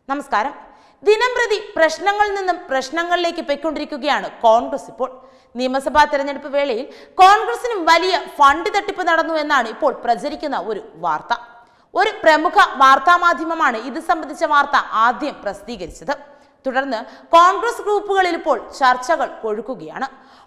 നമസ്കാരം. ദിനംപ്രതി പ്രശ്നങ്ങളിൽ നിന്നും പ്രശ്നങ്ങളിലേക്ക് പോയിക്കൊണ്ടിരിക്കുകയാണ് കോൺഗ്രസ്. ഇപ്പോൾ നിയമസഭാ തെരഞ്ഞെടുപ്പ് വേളയിൽ കോൺഗ്രസിനും വലിയ ഫണ്ട് തട്ടിപ്പ് നടന്നു എന്നാണ് ഇപ്പോൾ പ്രചരിക്കുന്ന ഒരു വാർത്ത. ഒരു പ്രമുഖ വാർത്താ മാധ്യമമാണ് ഇത് സംബന്ധിച്ച വാർത്ത ആദ്യം പ്രസിദ്ധീകരിച്ചത്. തുടർന്ന് കോൺഗ്രസ് ഗ്രൂപ്പുകളിൽ ഇപ്പോൾ ചർച്ചകൾ കൊഴുക്കുകയാണ്.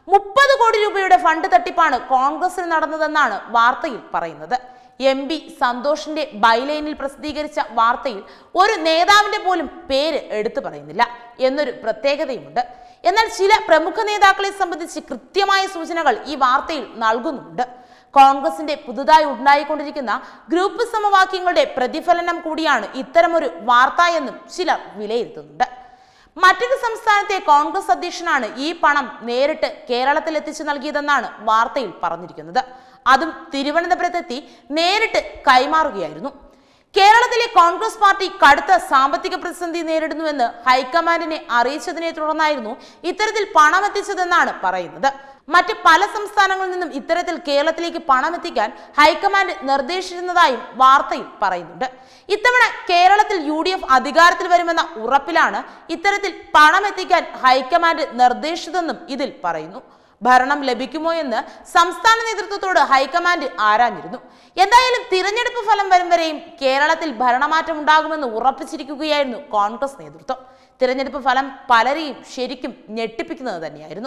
30 കോടി രൂപയുടെ ഫണ്ട് തട്ടിപ്പാണ് കോൺഗ്രസിന് നടന്നതെന്നാണ് വാർത്തയിൽ പറയുന്നത്. MP സന്തോഷിന്റെ ബൈലൈനിൽ പ്രസിദ്ധീകരിച്ച വാർത്തയിൽ ഒരു നേതാവിന്റെ പോലും പേര് എടുത്തു പറയുന്നില്ല എന്നൊരു പ്രത്യേകതയുമുണ്ട്. എന്നാൽ ചില പ്രമുഖ നേതാക്കളെ സംബന്ധിച്ച് കൃത്യമായ സൂചനകൾ ഈ വാർത്തയിൽ നൽകുന്നുണ്ട്. കോൺഗ്രസിന്റെ പുതുതായി ഉണ്ടായിക്കൊണ്ടിരിക്കുന്ന ഗ്രൂപ്പ് സമവാക്യങ്ങളുടെ പ്രതിഫലനം കൂടിയാണ് ഇത്തരമൊരു വാർത്ത എന്നും ചിലർ വിലയിരുത്തുന്നുണ്ട്. മറ്റൊരു സംസ്ഥാനത്തെ കോൺഗ്രസ് അധ്യക്ഷനാണ് ഈ പണം നേരിട്ട് കേരളത്തിൽ എത്തിച്ചു നൽകിയതെന്നാണ് വാർത്തയിൽ പറഞ്ഞിരിക്കുന്നത്. അതും തിരുവനന്തപുരത്തെത്തി നേരിട്ട് കൈമാറുകയായിരുന്നു. കേരളത്തിലെ കോൺഗ്രസ് പാർട്ടി കടുത്ത സാമ്പത്തിക പ്രതിസന്ധി നേരിടുന്നുവെന്ന് ഹൈക്കമാൻഡിനെ അറിയിച്ചതിനെ തുടർന്നായിരുന്നു ഇത്തരത്തിൽ പണം എത്തിച്ചതെന്നാണ് പറയുന്നത്. മറ്റ് പല സംസ്ഥാനങ്ങളിൽ നിന്നും ഇത്തരത്തിൽ കേരളത്തിലേക്ക് പണം എത്തിക്കാൻ ഹൈക്കമാൻഡ് നിർദ്ദേശിച്ചിരുന്നതായും വാർത്തയിൽ പറയുന്നുണ്ട്. ഇത്തവണ കേരളത്തിൽ UDF അധികാരത്തിൽ വരുമെന്ന ഉറപ്പിലാണ് ഇത്തരത്തിൽ പണം എത്തിക്കാൻ ഹൈക്കമാൻഡ് നിർദ്ദേശിച്ചതെന്നും ഇതിൽ പറയുന്നു. ഭരണം ലഭിക്കുമോ എന്ന് സംസ്ഥാന നേതൃത്വത്തോട് ഹൈക്കമാൻഡ് ആരാഞ്ഞിരുന്നു. എന്തായാലും തിരഞ്ഞെടുപ്പ് ഫലം വരും വരെയും കേരളത്തിൽ ഭരണമാറ്റം ഉണ്ടാകുമെന്ന് ഉറപ്പിച്ചിരിക്കുകയായിരുന്നു കോൺഗ്രസ് നേതൃത്വം. തിരഞ്ഞെടുപ്പ് ഫലം പലരെയും ശരിക്കും ഞെട്ടിപ്പിക്കുന്നത് തന്നെയായിരുന്നു.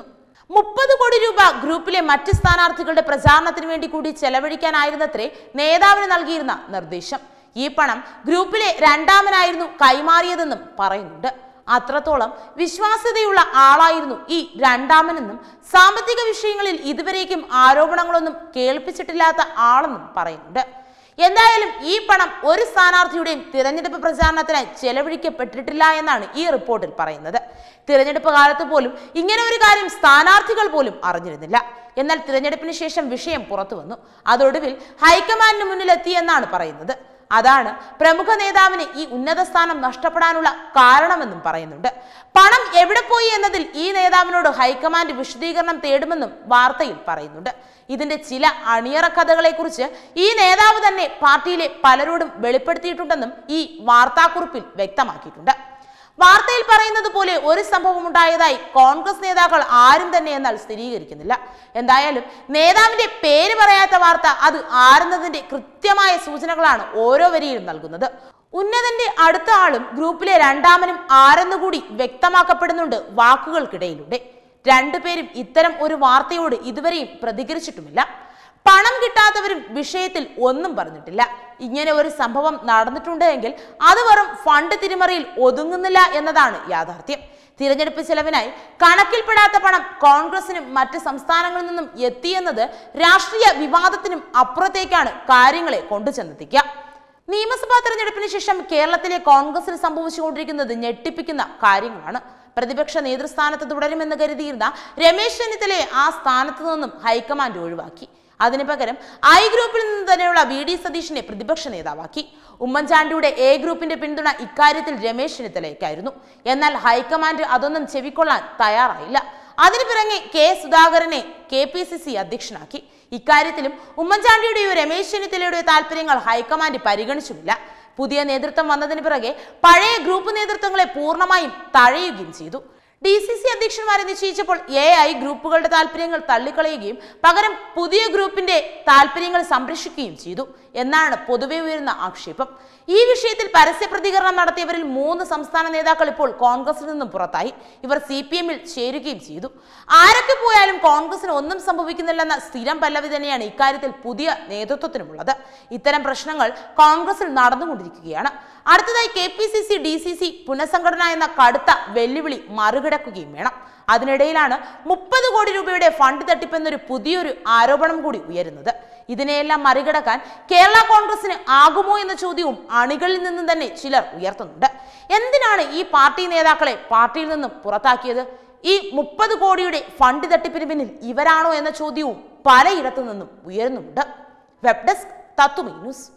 30 കോടി രൂപ ഗ്രൂപ്പിലെ മറ്റ് സ്ഥാനാർത്ഥികളുടെ പ്രചാരണത്തിന് വേണ്ടി കൂടി ചെലവഴിക്കാനായിരുന്നത്രേ നേതാവിന് നൽകിയിരുന്ന നിർദ്ദേശം. ഈ പണം ഗ്രൂപ്പിലെ രണ്ടാമനായിരുന്നു കൈമാറിയതെന്നും പറയുന്നുണ്ട്. അത്രത്തോളം വിശ്വാസ്യതയുള്ള ആളായിരുന്നു ഈ രണ്ടാമനെന്നും സാമ്പത്തിക വിഷയങ്ങളിൽ ഇതുവരേക്കും ആരോപണങ്ങളൊന്നും കേൾപ്പിച്ചിട്ടില്ലാത്ത ആളെന്നും പറയുന്നുണ്ട്. എന്തായാലും ഈ പണം ഒരു സ്ഥാനാർത്ഥിയുടെയും തിരഞ്ഞെടുപ്പ് പ്രചാരണത്തിനായി ചെലവഴിക്കപ്പെട്ടിട്ടില്ല എന്നാണ് ഈ റിപ്പോർട്ടിൽ പറയുന്നത്. തിരഞ്ഞെടുപ്പ് കാലത്ത് പോലും ഇങ്ങനെ ഒരു കാര്യം സ്ഥാനാർത്ഥികൾ പോലും അറിഞ്ഞിരുന്നില്ല. എന്നാൽ തിരഞ്ഞെടുപ്പിന് ശേഷം വിഷയം പുറത്തു വന്നു. അതൊടുവിൽ ഹൈക്കമാൻഡിന് മുന്നിലെത്തിയെന്നാണ് പറയുന്നത്. അതാണ് പ്രമുഖ നേതാവിന് ഈ ഉന്നത സ്ഥാനം നഷ്ടപ്പെടാനുള്ള കാരണമെന്നും പറയുന്നുണ്ട്. പണം എവിടെ പോയി എന്നതിൽ ഈ നേതാവിനോട് ഹൈക്കമാൻഡ് വിശദീകരണം തേടുമെന്നും വാർത്തയിൽ പറയുന്നുണ്ട്. ഇതിന്റെ ചില അണിയറ കഥകളെ കുറിച്ച് ഈ നേതാവ് തന്നെ പാർട്ടിയിലെ പലരോടും വെളിപ്പെടുത്തിയിട്ടുണ്ടെന്നും ഈ വാർത്താക്കുറിപ്പിൽ വ്യക്തമാക്കിയിട്ടുണ്ട്. വാർത്തയിൽ പറയുന്നത് പോലെ ഒരു സംഭവം ഉണ്ടായതായി കോൺഗ്രസ് നേതാക്കൾ ആരും തന്നെ എന്നാൽ സ്ഥിരീകരിക്കുന്നില്ല. എന്തായാലും നേതാവിന്റെ പേര് പറയാത്ത വാർത്ത അത് ആരെന്നതിന്റെ കൃത്യമായ സൂചനകളാണ് ഓരോ വരിയിലും നൽകുന്നത്. ഉന്നതന്റെ അടുത്ത ആളും ഗ്രൂപ്പിലെ രണ്ടാമനും ആരെന്നുകൂടി വ്യക്തമാക്കപ്പെടുന്നുണ്ട് വാക്കുകൾക്കിടയിലൂടെ. രണ്ടുപേരും ഇത്തരം ഒരു വാർത്തയോട് ഇതുവരെയും പ്രതികരിച്ചിട്ടുമില്ല. പണം കിട്ടാത്തവരും വിഷയത്തിൽ ഒന്നും പറഞ്ഞിട്ടില്ല. ഇങ്ങനെ ഒരു സംഭവം നടന്നിട്ടുണ്ട് എങ്കിൽ അത് വെറും ഫണ്ട് തിരിമറിയിൽ ഒതുങ്ങുന്നില്ല എന്നതാണ് യാഥാർത്ഥ്യം. തിരഞ്ഞെടുപ്പ് ചെലവിനായി കണക്കിൽപ്പെടാത്ത പണം കോൺഗ്രസിനും മറ്റ് സംസ്ഥാനങ്ങളിൽ നിന്നും എത്തിയെന്നത് രാഷ്ട്രീയ വിവാദത്തിനും അപ്പുറത്തേക്കാണ് കാര്യങ്ങളെ കൊണ്ടുചെന്നെത്തിക്കുക. നിയമസഭാ തെരഞ്ഞെടുപ്പിന് ശേഷം കേരളത്തിലെ കോൺഗ്രസിൽ സംഭവിച്ചുകൊണ്ടിരിക്കുന്നത് ഞെട്ടിപ്പിക്കുന്ന കാര്യങ്ങളാണ്. പ്രതിപക്ഷ നേതൃസ്ഥാനത്ത് തുടരുമെന്ന് കരുതിയിരുന്ന രമേശ് ചെന്നിത്തലയെ ആ സ്ഥാനത്ത് നിന്നും ഹൈക്കമാൻഡ് ഒഴിവാക്കി. അതിനു പകരം I ഗ്രൂപ്പിൽ നിന്ന് തന്നെയുള്ള VD സതീഷിനെ പ്രതിപക്ഷ നേതാവാക്കി. ഉമ്മൻചാണ്ടിയുടെ A ഗ്രൂപ്പിന്റെ പിന്തുണ ഇക്കാര്യത്തിൽ രമേശ് ചെന്നിത്തലയ്ക്കായിരുന്നു. എന്നാൽ ഹൈക്കമാൻഡ് അതൊന്നും ചെവിക്കൊള്ളാൻ തയ്യാറായില്ല. അതിനു പിറകെ K സുധാകരനെ KPCC അധ്യക്ഷനാക്കി. ഇക്കാര്യത്തിലും ഉമ്മൻചാണ്ടിയുടെയോ രമേശ് ചെന്നിത്തലയുടെയോ താല്പര്യങ്ങൾ ഹൈക്കമാൻഡ് പരിഗണിച്ചുമില്ല. പുതിയ നേതൃത്വം വന്നതിന് പിറകെ പഴയ ഗ്രൂപ്പ് നേതൃത്വങ്ങളെ പൂർണ്ണമായും തഴയുകയും ചെയ്തു. DCC അധ്യക്ഷന്മാരെ നിശ്ചയിച്ചപ്പോൾ AI ഗ്രൂപ്പുകളുടെ താല്പര്യങ്ങൾ തള്ളിക്കളയുകയും പകരം പുതിയ ഗ്രൂപ്പിന്റെ താല്പര്യങ്ങൾ സംരക്ഷിക്കുകയും ചെയ്തു എന്നാണ് പൊതുവെ ഉയരുന്ന ആക്ഷേപം. ഈ വിഷയത്തിൽ പരസ്യ പ്രതികരണം നടത്തിയവരിൽ 3 സംസ്ഥാന നേതാക്കൾ ഇപ്പോൾ കോൺഗ്രസിൽ നിന്നും പുറത്തായി. ഇവർ CPM-ൽ ചേരുകയും ചെയ്തു. ആരൊക്കെ പോയാലും കോൺഗ്രസിന് ഒന്നും സംഭവിക്കുന്നില്ലെന്ന സ്ഥിരം പല്ലവി തന്നെയാണ് ഇക്കാര്യത്തിൽ പുതിയ നേതൃത്വത്തിനുമുള്ളത്. ഇത്തരം പ്രശ്നങ്ങൾ കോൺഗ്രസിൽ നടന്നുകൊണ്ടിരിക്കുകയാണ്. അടുത്തതായി KPCC DCC പുനഃസംഘടന എന്ന കടുത്ത വെല്ലുവിളി മറികടക്കുകയും വേണം. അതിനിടയിലാണ് 30 കോടി രൂപയുടെ ഫണ്ട് തട്ടിപ്പെന്നൊരു പുതിയൊരു ആരോപണം കൂടി ഉയരുന്നത്. ഇതിനെയെല്ലാം മറികടക്കാൻ കേരള കോൺഗ്രസിന് ആകുമോ എന്ന ചോദ്യവും അണികളിൽ നിന്നും തന്നെ ചിലർ ഉയർത്തുന്നുണ്ട്. എന്തിനാണ് ഈ പാർട്ടി നേതാക്കളെ പാർട്ടിയിൽ നിന്നും പുറത്താക്കിയത്? ഈ 30 കോടിയുടെ ഫണ്ട് തട്ടിപ്പിന് പിന്നിൽ ഇവരാണോ എന്ന ചോദ്യവും പലയിടത്തു നിന്നും ഉയരുന്നുണ്ട്. Web desk Tatwamayi news.